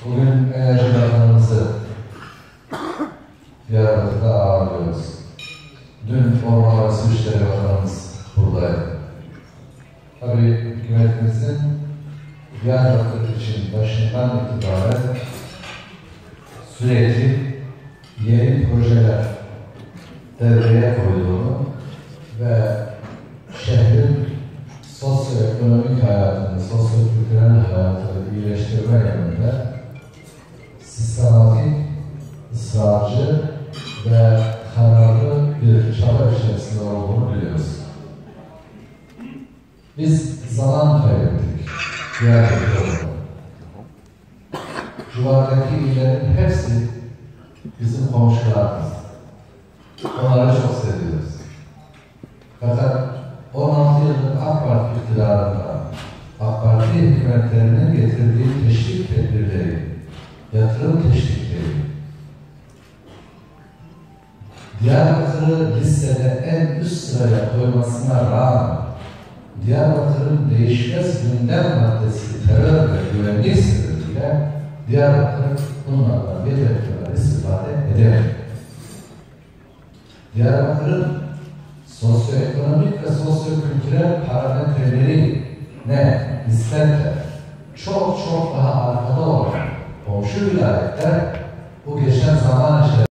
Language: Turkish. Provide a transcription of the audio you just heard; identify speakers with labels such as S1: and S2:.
S1: Bugün Enerji Bakanımızı Diyarbakır'da ağırlıyoruz. Dün Orman ve Su İşleri Bakanımız buradaydı. Tabii hükümetimizin Diyarbakır için başından itibaren sürekli yeni projeler devreye koyduğunu ve şehrin sosyoekonomik hayatını, sosyokültürel hayatını iyileştirme yönünde sistematik, ısrarcı ve kararlı bir çaba içerisinde olduğunu biliyoruz. Biz zaman kaybettik Diyarbakır'da. Civardaki illerin hepsi bizim komşularımız. Onları çok seviyoruz. Fakat 16 yıllık AK Parti iktidarında AK Parti hükümetlerinin getirdiği teşvik tedbirleri, yatırım teşvikleri, Diyarbakır'ı listede en üst sıraya koymasına rağmen Diyarbakır'ın değişmez gündem maddesi terör ve güvenlik sebebiyle Diyarbakır bunlardan yeteri kadar istifade edemedi. Diyarbakır'ın sosyoekonomik ve sosyokültürel parametreleri nispeten çok daha arkada olan komşu vilayetler bu geçen zaman içerisinde